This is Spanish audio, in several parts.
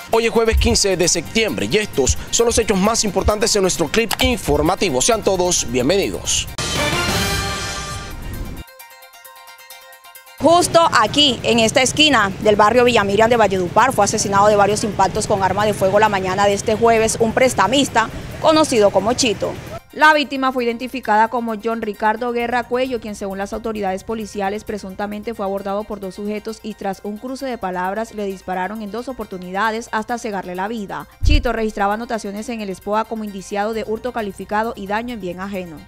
Hoy es jueves 15 de septiembre y estos son los hechos más importantes en nuestro clip informativo. Sean todos bienvenidos. Justo aquí, en esta esquina del barrio Villamiriam de Valledupar, fue asesinado de varios impactos con arma de fuego la mañana de este jueves un prestamista conocido como Chito. La víctima fue identificada como John Ricardo Guerra Cuello, quien según las autoridades policiales presuntamente fue abordado por dos sujetos y tras un cruce de palabras le dispararon en 2 oportunidades hasta cegarle la vida. Chito registraba anotaciones en el SPOA como indiciado de hurto calificado y daño en bien ajeno.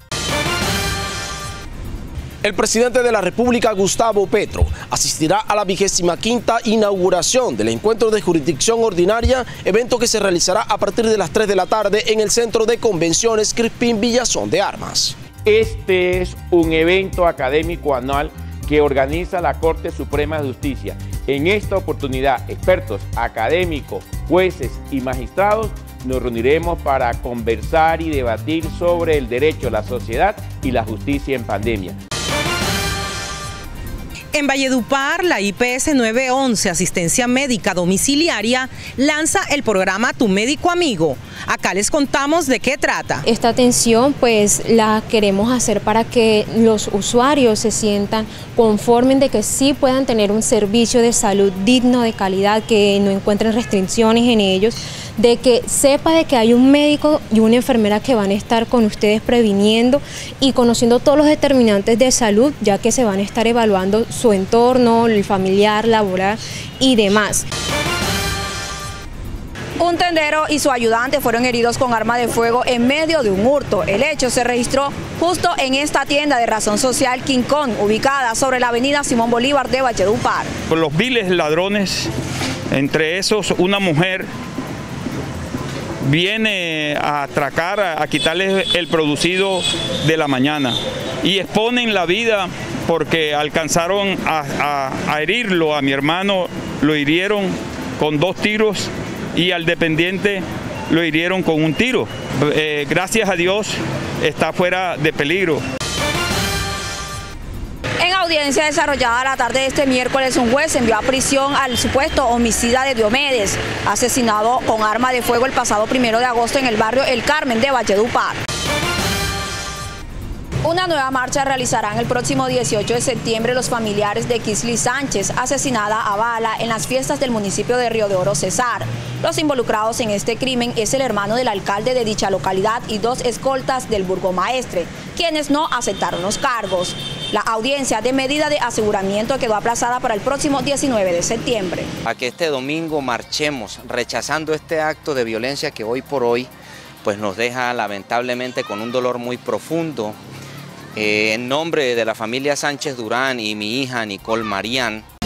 El presidente de la República, Gustavo Petro, asistirá a la 25ª inauguración del Encuentro de Jurisdicción Ordinaria, evento que se realizará a partir de las 3 de la tarde en el Centro de Convenciones Crispín Villazón de Armas. Este es un evento académico anual que organiza la Corte Suprema de Justicia. En esta oportunidad, expertos, académicos, jueces y magistrados nos reuniremos para conversar y debatir sobre el derecho a la sociedad y la justicia en pandemia. En Valledupar, la IPS 911, Asistencia Médica Domiciliaria, lanza el programa Tu Médico Amigo. Acá les contamos de qué trata. Esta atención pues la queremos hacer para que los usuarios se sientan conformes de que sí puedan tener un servicio de salud digno, de calidad, que no encuentren restricciones en ellos, de que sepa de que hay un médico y una enfermera que van a estar con ustedes previniendo y conociendo todos los determinantes de salud, ya que se van a estar evaluando su entorno, el familiar, laboral y demás. Un tendero y su ayudante fueron heridos con arma de fuego en medio de un hurto. El hecho se registró justo en esta tienda de razón social King Kong, ubicada sobre la avenida Simón Bolívar de Valledupar. Con los viles ladrones, entre esos una mujer viene a atracar, a quitarles el producido de la mañana y exponen la vida porque alcanzaron a herirlo, a mi hermano lo hirieron con 2 tiros y al dependiente lo hirieron con 1 tiro. Gracias a Dios está fuera de peligro. En audiencia desarrollada la tarde de este miércoles, un juez envió a prisión al supuesto homicida de Diomedes, asesinado con arma de fuego el pasado 1 de agosto en el barrio El Carmen de Valledupar. Una nueva marcha realizarán el próximo 18 de septiembre los familiares de Kisly Sánchez, asesinada a bala en las fiestas del municipio de Río de Oro, Cesar. Los involucrados en este crimen es el hermano del alcalde de dicha localidad y 2 escoltas del burgomaestre, quienes no aceptaron los cargos. La audiencia de medida de aseguramiento quedó aplazada para el próximo 19 de septiembre. A que este domingo marchemos rechazando este acto de violencia que hoy por hoy pues nos deja lamentablemente con un dolor muy profundo. En nombre de la familia Sánchez Durán y mi hija Nicole Marián,